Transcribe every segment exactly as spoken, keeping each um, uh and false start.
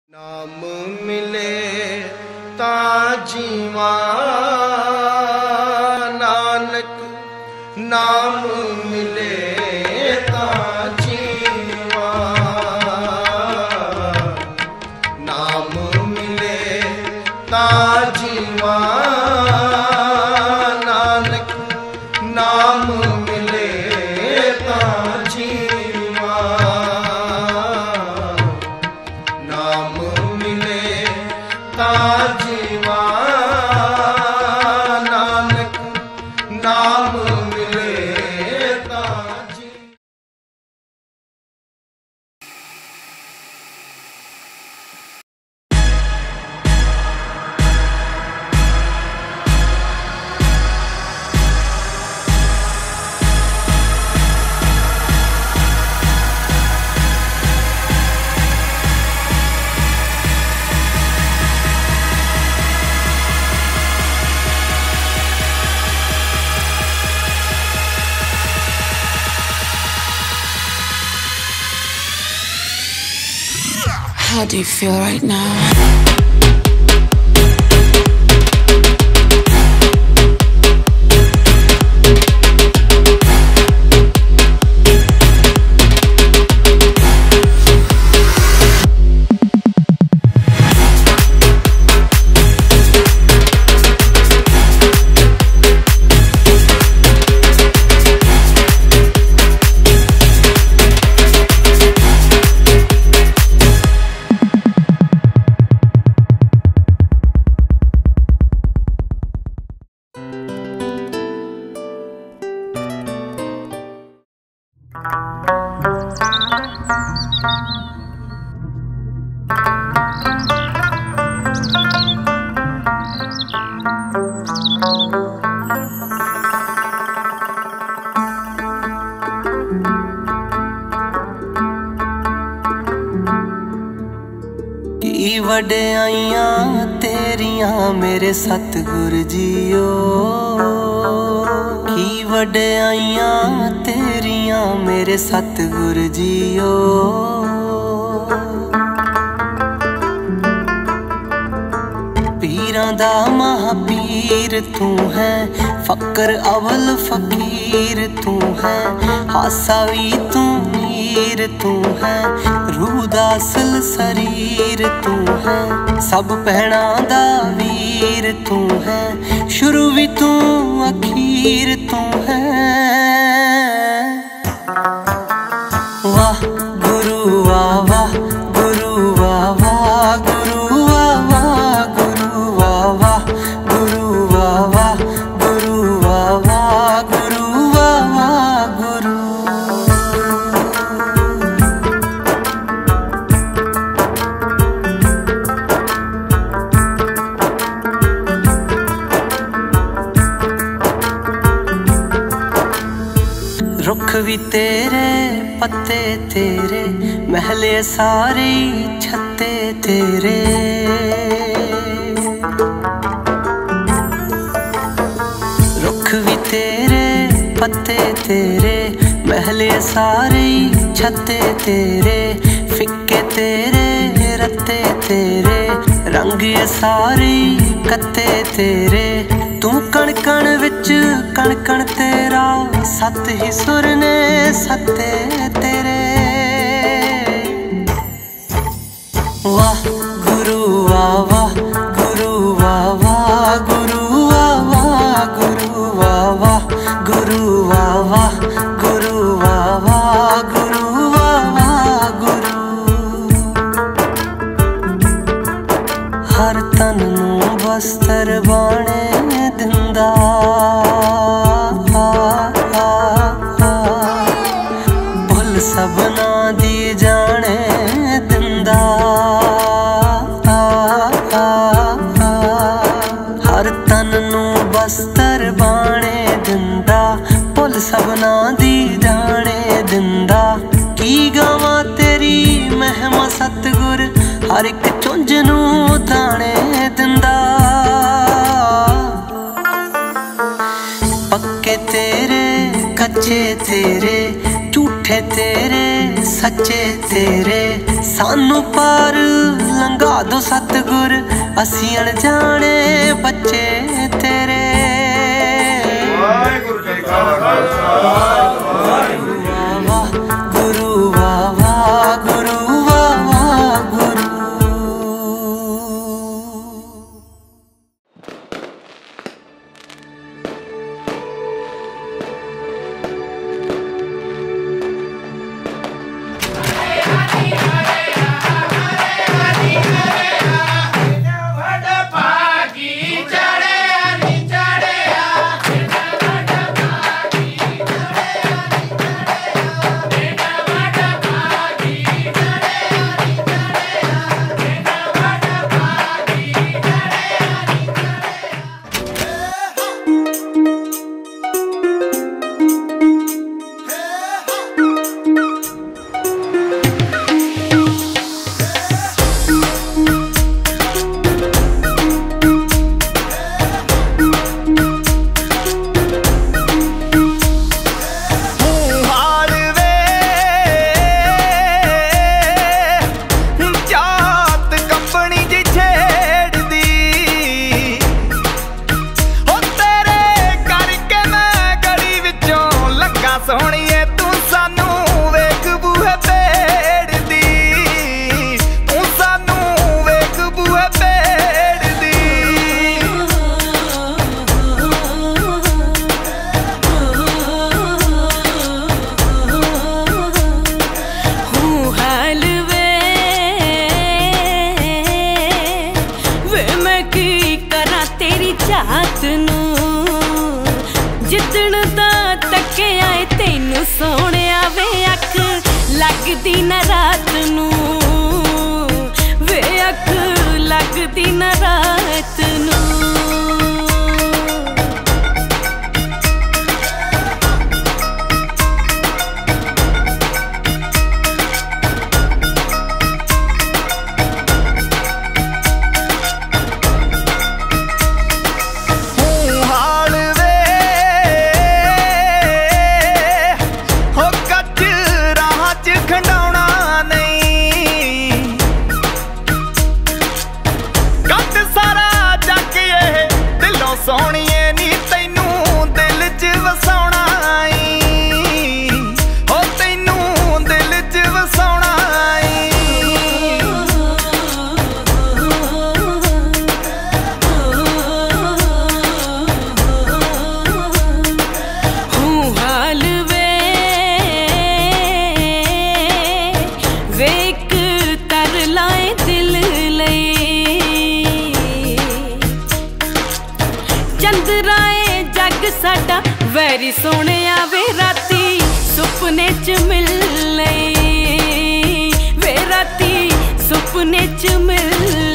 नाम मिले ता जीवा नानक, नाम मिले ता जीवा, नाम मिले ता जीवा नानक, नाम मिले ता जीवा, नाम मिले ता जीवा नानक, नाम मिले ता जीवा। How do you feel right now? की वड्याइयां तेरियां मेरे सतगुर जीओ, की वड्याइयां तेरियां मेरे सतगुर जीओ। पीरां दा महापीर तू है, फकर अवल फकीर तू है, हासा भी तू मीर तू है, रूह दा असल शरीर तू है, सब भैणां दा वीर तू है, शुरू भी तू अखीर तू है। वाह गुरु वाह वाह गुरु वाह वाह गुरु वाह वाह गुरु वाह वाह गुरु वाह वाह गुरु वाह वाह गुरु वाह वाह गुरु। रुख भी तेरे पत्ते तेरे, महले सारे छत्ते तेरे, रुख भी तेरे पत्ते तेरे, महले सारे छत्ते तेरे, फिक्के तेरे रत्ते तेरे, रंग ये सारे कत्ते तेरे, तू कण कण विच कण कण तेरा, सत ही सुर ने सत्ते तेरे। वाह गुरु वाह वाह गुरु वाह वाह गुरु वाह वाह गुरु वाह वाह गुरु वाह वाह गुरु वाह वाह गुरु वाह वाह गुरु। हर तन नू बस्तर बाणे दिंदा, भुल सबना दी जाने दिंदा, हर तन नू बस्तर बाणे दिंदा, भुल सबना दी जाने दिंदा। की गावां तेरी महिमा सतगुर, हर एक चुंझ नू दाने दिंदा। पक्के तेरे कच्चे तेरे, झूठे तेरे सच्चे तेरे, सानू पार लंघा साधो सतगुर असी अनजाने बच्चे तेरे। वाहिगुरू जी का खालसा वाह गुरु वाह वाह गुरु वाह वाह गुरु। लगदी न रात नू वे अख लगदी न रात नू। वैरी सोने वे राती सुपने च मिल वे राती सुपने च मिल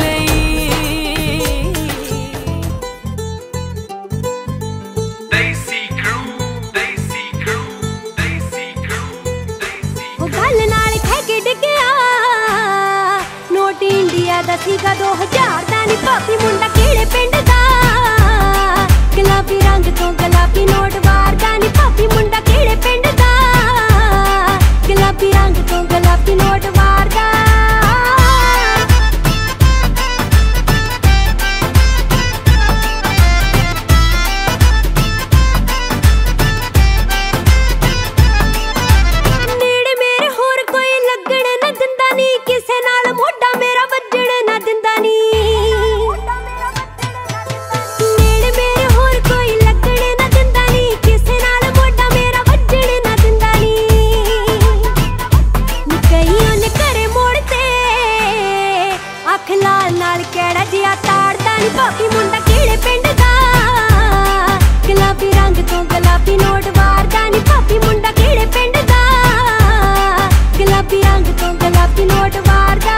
गल नाल ठेके डिग्गिया नोट इंडिया दा सीगा दो हजार दा नी भाभी मुंडा केड़े पिंड दा गुलाबी रंग तो गुलाबी नोट वारदा नी भाभी मुंडा केड़े पिंड दा गुलाबी रंग तो गुलाबी नोट वारदा। नेड़े मेरे होर कोई लगण न दिंदा नी किसे नाल मोढा मेरा वजण न दिंदा नी। भाभी मुंडा केड़े पिंड दा गुलाबी रंग तो गुलाबी नोट वारदा नी भाभी मुंडा केड़े पिंड दा गुलाबी रंग तो गुलाबी नोट वारदा।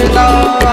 ਵੇਲਾ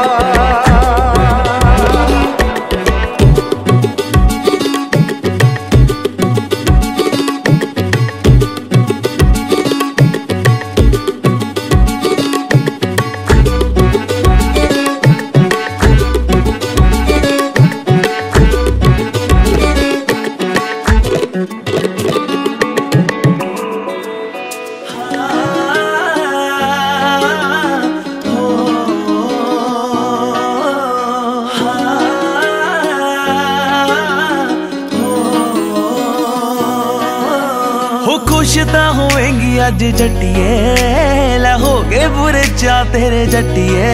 खुश तां होवेंगी अज जट्टिए लै हो गए बुरे चा तेरे जट्टिए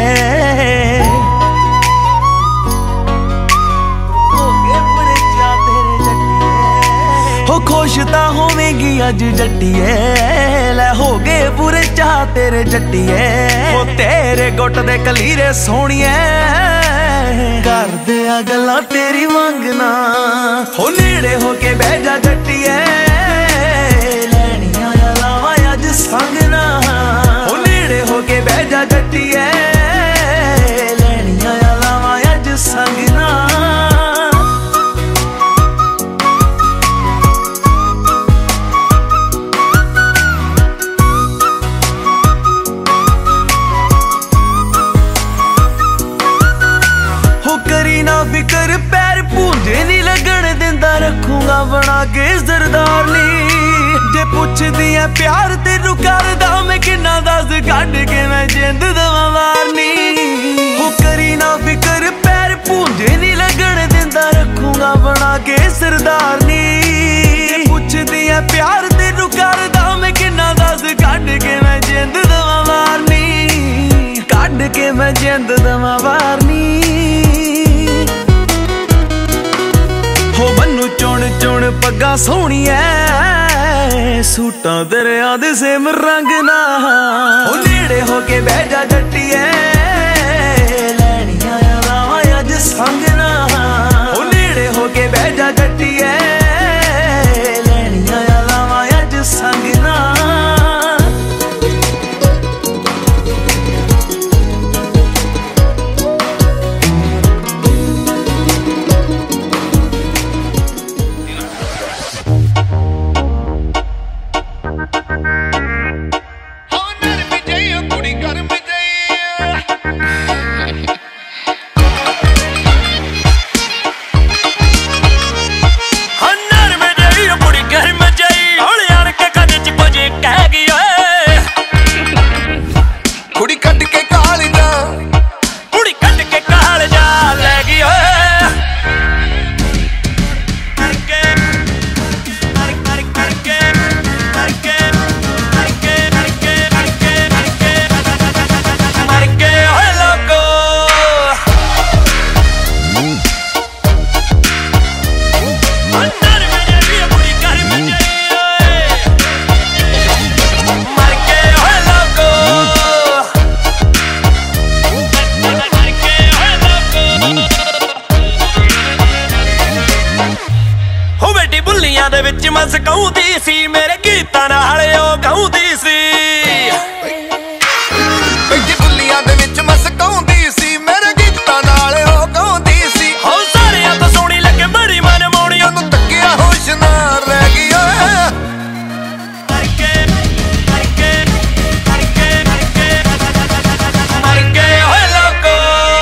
हो गए बुरे चा तेरे जट्टिए हो खुश तां होवेंगी अज जट्टिए लै हो गए बुरे चा तेरे जट्टिए हो तेरे गुट दे कलीरे सोहणिए कर दिया गल्लां तेरी मंगना हो नेड़े हो के बह जा जट्टिए संगना हो नेड़े हो के बह जा जट्टिए लैनियां लावां अज संगना हो करी ना फिकर पैर पूंजे नहीं लगन दिंदा रखूंगा बना के सरदारनी जे पुछदी है प्यार तेनू करदा मैं किन्ना दस कढ के मैं जिंद दवां वारनी हो करी ना फिकर पैर पूंजे नहीं लगन दिंदा रखूंगा बना के सरदारनी जे पुछदी है प्यार तेनू करदा मैं किन्ना दस कढ के मैं जिंद दवां वारनी कढ के मैं जिंद दवां वारनी हो मन्नू चुन चुन पग्गा सोहणिया सूटां दरिया दे सेम रंग ना हो नेड़े हो के बह जा जट्टिए लैनियां लावां अज संगना हो नेड़े हो के बह जा जट्टिए लैनियां लावां अज संगना मस गाउंदी सी मेरे गीतां नाल ओ गाउंदी सी बैठी बुल्लियां दे विच मस गाउंदी सी मेरे गीतां नाल ओ गाउंदी सी हो सारियां तो सोहणी लगे बड़ी मन मौणी ओनू तक्किया होश ना रह गई ओए करके करके करके करके मर गए ओए लोको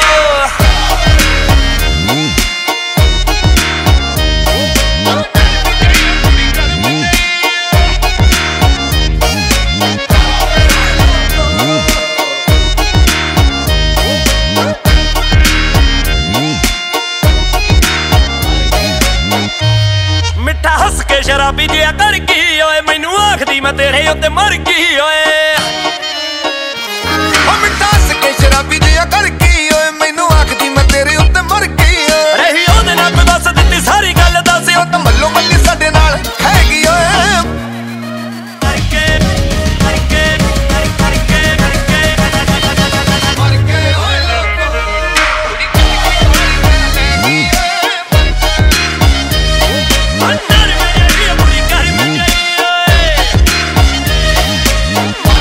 शराबी जिया कर गई ओए मैनू आखदी मैं तेरे उत्ते मर गई ओए ओ मिठा हस के शराबी जिया कर गई ओए मैनू आखदी मैं तेरे उत्ते मर गई रही ओदे नाल कोई दस दित्ती सारी गल दस ओ तां मल्लो मल्ली साडे नाल हैगी ओए करके करके करके करके मर गए ओए लोको अंदर मेरी बुरी कर में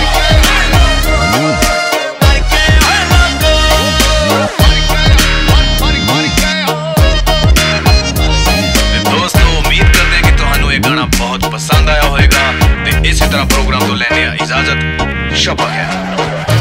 तो लेने इजाजत। शब बखैर।